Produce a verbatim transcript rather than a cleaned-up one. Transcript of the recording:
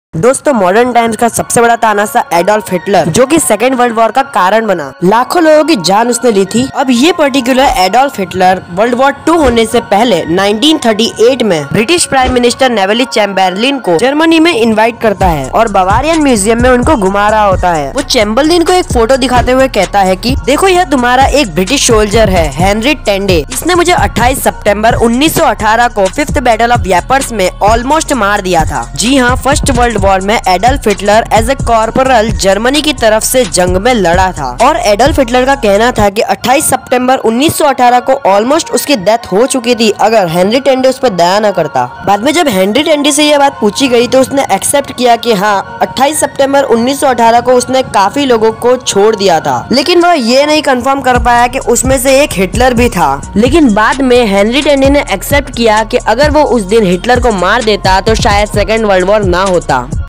दोस्तों modern times का सबसे बड़ा तानाशाह एडोल्फ हिटलर, जो कि सेकेंड वर्ल्ड वॉर का कारण बना। लाखों लोगों की जान उसने ली थी। अब ये particular Adolf Hitler World War two होने से पहले नाइनटीन थर्टी एट में British prime minister Neville Chamberlain को जर्मनी में इनवाइट करता है और बवारियन म्यूजियम में उनको घुमा रहा होता है। वो चैम्बरलिन को एक फोटो दिखाते हुए कहता है कि देखो यह तुम्हारा एक ब्रिटिश सोल्जर है, हेनरी टेंडे। इसने मुझे अट्ठाईस सितंबर उन्नीस सौ अठारह को फिफ्थ बैटल ऑफ यैपर्स में ऑलमोस्ट मार दिया था। जी हाँ, फर्स्ट वर्ल्ड वॉर में Adolf Hitler as a corporal Germany की तरफ से जंग में लड़ा था और एडोल्फ हिटलर का कहना था कि अट्ठाईस सितंबर उन्नीस सौ अठारह को ऑलमोस्ट उसकी डेथ हो चुकी थी अगर हेनरी टेंडे उस पर दया न करता। बाद में जब हेनरी टेंडे से यह बात पूछी गई तो उसने एक्सेप्ट किया कि हाँ, अट्ठाईस सितंबर उन्नीस सौ अठारह को उसने काफी लोगों को छोड़ दिया था, लेकिन वह ये नहीं कंफर्म कर पाया कि उसमें से एक हिटलर भी था। लेकिन बाद में हेनरी टेंडे ने एक्सेप्ट किया कि अगर वो उस दिन हिटलर को मार देता तो शायद सेकेंड वर्ल्ड वॉर ना होता।